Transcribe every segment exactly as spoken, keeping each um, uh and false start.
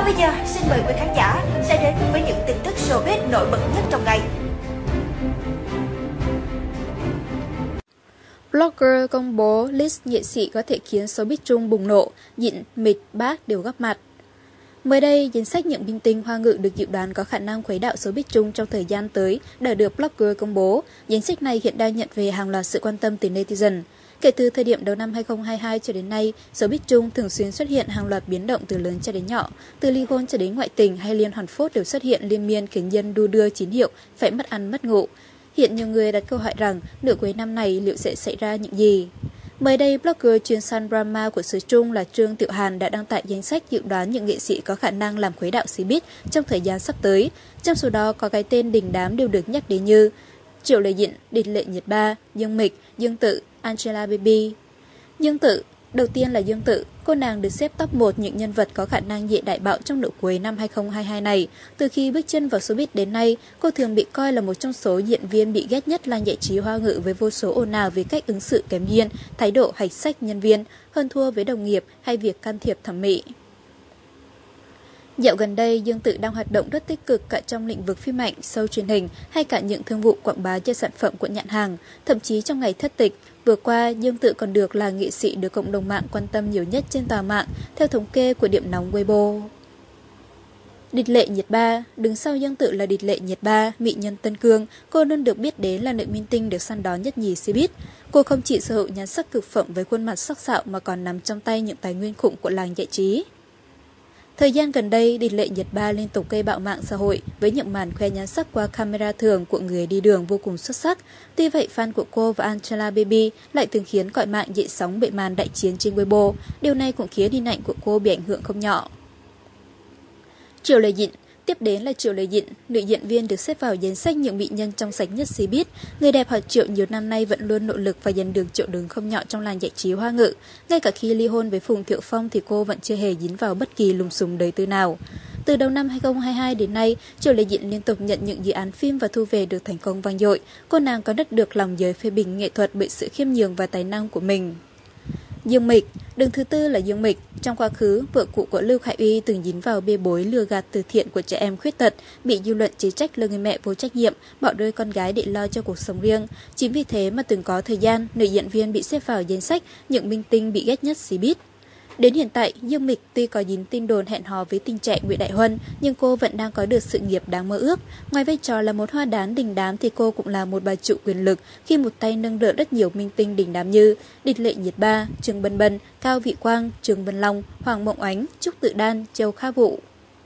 bây giờ, xin mời quý khán giả sẽ đến với những tin tức showbiz nổi bật nhất trong ngày. Blogger công bố list nghệ sĩ có thể khiến showbiz Trung bùng nổ, Dịn, Mịch, Bác đều góp mặt. Mới đây, danh sách những minh tinh Hoa ngữ được dự đoán có khả năng khuấy đạo showbiz Trung trong thời gian tới đã được Blogger công bố. Danh sách này hiện đang nhận về hàng loạt sự quan tâm từ netizen. Kể từ thời điểm đầu năm hai không hai hai cho đến nay, showbiz Trung thường xuyên xuất hiện hàng loạt biến động từ lớn cho đến nhỏ. Từ ly hôn cho đến ngoại tình hay liên hoàn phốt đều xuất hiện liên miên khiến dân đu đưa tín hiệu phải mất ăn mất ngủ. Hiện nhiều người đặt câu hỏi rằng nửa cuối năm này liệu sẽ xảy ra những gì? Mới đây, blogger chuyên săn drama của xứ Trung là Trương Tiểu Hàn đã đăng tải danh sách dự đoán những nghệ sĩ có khả năng làm khuấy đạo showbiz trong thời gian sắp tới. Trong số đó có cái tên đình đám đều được nhắc đến như Triệu Lệ Dịn, Địch Lệ Nhiệt Ba, Dương Mịch, Dương Tự, Angela Baby. Dương Tự, đầu tiên là Dương Tự, cô nàng được xếp top một những nhân vật có khả năng dễ đại bạo trong nửa cuối năm hai không hai hai này. Từ khi bước chân vào showbiz đến nay, cô thường bị coi là một trong số diễn viên bị ghét nhất làng giải trí Hoa ngữ với vô số ồn ào về cách ứng xử kém duyên, thái độ hạch sách nhân viên, hơn thua với đồng nghiệp hay việc can thiệp thẩm mỹ. Dạo gần đây, Dương Tự đang hoạt động rất tích cực cả trong lĩnh vực phim ảnh, show truyền hình hay cả những thương vụ quảng bá cho sản phẩm của nhãn hàng. Thậm chí trong ngày thất tịch, vừa qua, Dương Tự còn được là nghệ sĩ được cộng đồng mạng quan tâm nhiều nhất trên toàn mạng, theo thống kê của điểm nóng Weibo. Địch Lệ Nhiệt Ba, đứng sau Dương Tự là Địch Lệ Nhiệt Ba, mỹ nhân Tân Cương, cô luôn được biết đến là nữ minh tinh được săn đón nhất nhì showbiz. Cô không chỉ sở hữu nhan sắc cực phẩm với khuôn mặt sắc sảo mà còn nằm trong tay những tài nguyên khủng của làng giải trí. Thời gian gần đây, Địch Lệ Nhiệt Ba liên tục gây bạo mạng xã hội với những màn khoe nhan sắc qua camera thường của người đi đường vô cùng xuất sắc. Tuy vậy, fan của cô và Angela Baby lại từng khiến cõi mạng dậy sóng bệ màn đại chiến trên Weibo. Điều này cũng khiến hình ảnh của cô bị ảnh hưởng không nhỏ. Triệu Lệ Dịn. Tiếp đến là Triệu Lệ Dịn, nữ diễn viên được xếp vào danh sách những mỹ nhân trong sạch nhất showbiz. Người đẹp họ Triệu nhiều năm nay vẫn luôn nỗ lực và giành được chỗ đứng không nhỏ trong làng giải trí Hoa ngữ. Ngay cả khi ly hôn với Phùng Thiệu Phong thì cô vẫn chưa hề dính vào bất kỳ lùm xùm đời tư nào. Từ đầu năm hai không hai hai đến nay, Triệu Lệ Dịn liên tục nhận những dự án phim và thu về được thành công vang dội. Cô nàng có đất được lòng giới phê bình nghệ thuật bởi sự khiêm nhường và tài năng của mình. Dương Mịch. Đứng thứ tư là Dương Mịch. Trong quá khứ, vợ cũ của Lưu Khải Uy từng dính vào bê bối lừa gạt từ thiện của trẻ em khuyết tật, bị dư luận chế trách là người mẹ vô trách nhiệm, bỏ rơi con gái để lo cho cuộc sống riêng. Chính vì thế mà từng có thời gian, nữ diễn viên bị xếp vào danh sách những minh tinh bị ghét nhất showbiz. Đến hiện tại, Dương Mịch tuy có dính tin đồn hẹn hò với tình trẻ Nguyễn Đại Huân, nhưng cô vẫn đang có được sự nghiệp đáng mơ ước. Ngoài vai trò là một hoa đán đình đám thì cô cũng là một bà trụ quyền lực khi một tay nâng đỡ rất nhiều minh tinh đình đám như Địch Lệ Nhiệt Ba, Trương Bân Bân, Cao Vị Quang, Trương Vân Long, Hoàng Mộng Ánh, Trúc Tự Đan, Châu Kha Vũ.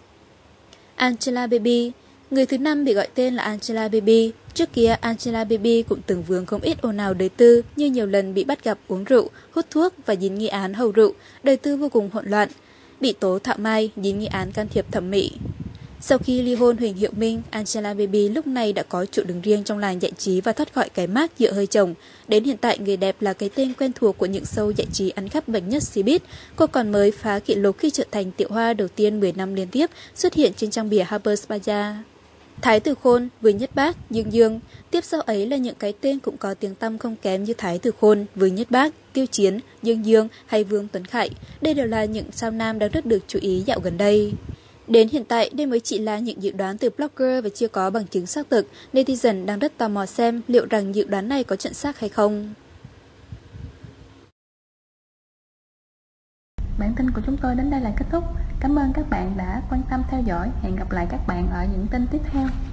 Angela Baby. Người thứ năm bị gọi tên là Angela Baby. Trước kia, Angela Baby cũng từng vướng không ít ồn ào đời tư như nhiều lần bị bắt gặp uống rượu, hút thuốc và dính nghi án hầu rượu, đời tư vô cùng hỗn loạn. Bị tố thạo mai, dính nghi án can thiệp thẩm mỹ. Sau khi ly hôn Huỳnh Hiệu Minh, Angela Baby lúc này đã có chỗ đứng riêng trong làng giải trí và thoát khỏi cái mác dựa hơi chồng. Đến hiện tại, người đẹp là cái tên quen thuộc của những show giải trí ăn khắp bậc nhất showbiz. Cô còn mới phá kỷ lục khi trở thành tiểu hoa đầu tiên mười năm liên tiếp xuất hiện trên trang bìa Harper's Bazaar. Thái Tử Khôn, Vương Nhất Bác, Dương Dương. Tiếp sau ấy là những cái tên cũng có tiếng tăm không kém như Thái Tử Khôn, Vương Nhất Bác, Tiêu Chiến, Dương Dương hay Vương Tuấn Khải. Đây đều là những sao nam đang rất được chú ý dạo gần đây. Đến hiện tại, đây mới chỉ là những dự đoán từ blogger và chưa có bằng chứng xác thực. Netizen đang rất tò mò xem liệu rằng dự đoán này có chuẩn xác hay không. Bản tin của chúng tôi đến đây là kết thúc. Cảm ơn các bạn đã quan tâm theo dõi. Hẹn gặp lại các bạn ở những tin tiếp theo.